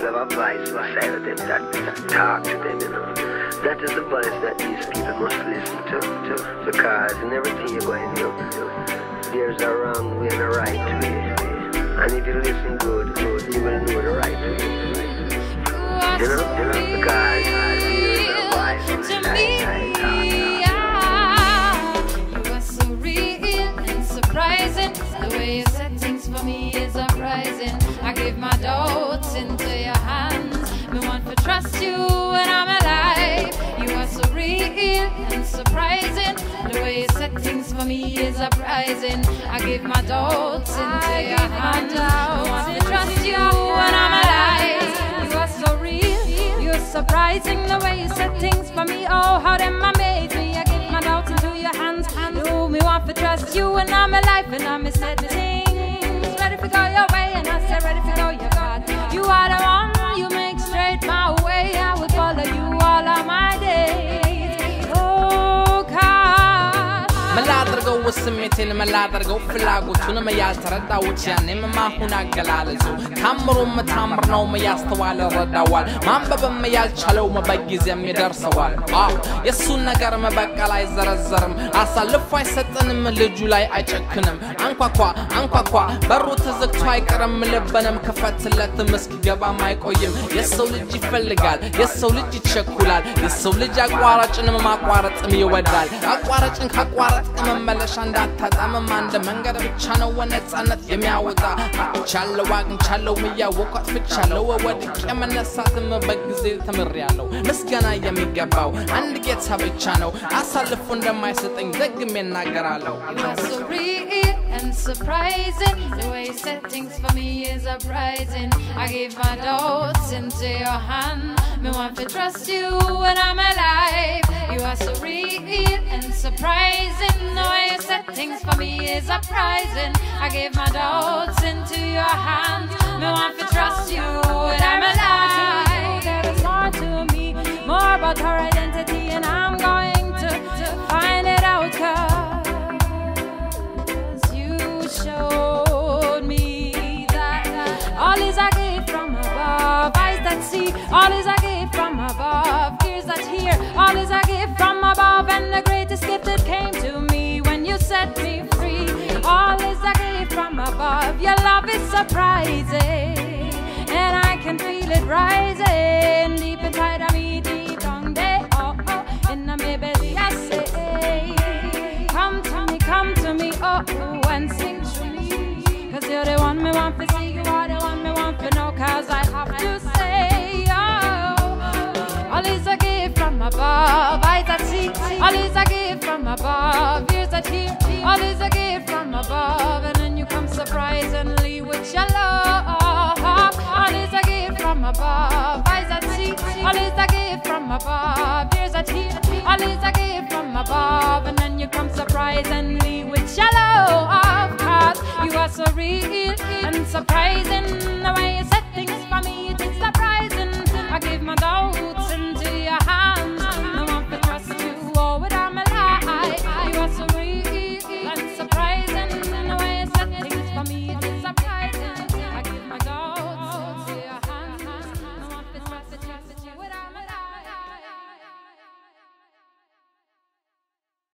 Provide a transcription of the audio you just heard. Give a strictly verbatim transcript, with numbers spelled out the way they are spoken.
people have a voice inside of them that, that talk to them, you know. That is the voice that these people must listen to, to because in everything you're going to do, there's a wrong way and a right way. And if you listen good, good, you will know the right way. You know, you know, because there's a voice inside of You are so real and surprising. The way you set things for me is uprising. I give my doubts into your hands. Me want to trust you when I'm alive. You are so real and surprising. The way you set things for me is uprising. I give my doubts into your hands. I want to trust you when I'm alive. You are so real, you're surprising. The way you set things for me, oh how them amaze me. I give my doubts into your hands. You me want to trust you when I'm alive. And I'm set things ready to go your way, and I say ready to go your God. You are the one, you make straight my way. I will follow you all of my days. Oh God. ملاذرقو والسميتين ملاذرقو فلاقوتون ما يالترداوت يعني ما هنا قلالزو تامرو ما تامرنو ما يستوال الردوال ما مبابا ما يالشالو ما بقيزي ما يدرسوال آه يسو نقر ما بقى لا يزرزرم أصالفو يستنم لجو لاي ايجاكنم عنقوا قوا عنقوا قوا برو تزكتو ايكرم ملبنم كفات اللات مسك قبا ما يقويم يسو لجي فلقال يسو لجي تشكولال يسو لجي اقوارج انما ما اقوارج امي ودال اقوارج انك اقوارج مملش እንዳታጣም አንድ መንገድ ብቻ ነው ወነጻነት የሚያወጣ ቻለው ዋግን ቻለው የሚያወቀት ብቻለው ወድቅ የመነሳትም በጊዜ ተምሬያለሁ ምስጋና የሚገባው አንድ ጌታ ብቻ ነው አሳልፎ እንደማይሰጠኝ ደግሜ እናገራለሁ So real and surprising. The way you set things for me is uprising. I give my doubts into your hand. Me want to trust you when I'm alive. You are so real and surprising. The way you set things for me is uprising. I give my doubts into your hand. Me want to trust you when I'm alive. There is more to me, more about her identity, and I'm going to, to find it out. Cause you showed me that all is a gift from above. Eyes that see, all is a gift from above. Ears that hear, all is a gift from above. And the greatest gift that came to me when you set me free, all is a gift from above. Your love is surprising, and I can feel it rising deep inside of me, deep down there. Oh, oh, in the belly I say, come to me, come to me, oh, oh, and sing to me. Cause you're the one me want to see, you are the one me want to know. Cause I have to say, oh, all is a gift from above. Eyes that see, all is a gift from above. Ears that hear, all is a gift from above. And then you come surprisingly with your love. All is a gift from above. Eyes that see, all is a gift from above. Ears that hear, all is a gift from above. And then you come surprisingly with your love. Cause you are so real and surprising. The way you set things for me, it is surprising. I give my doubts and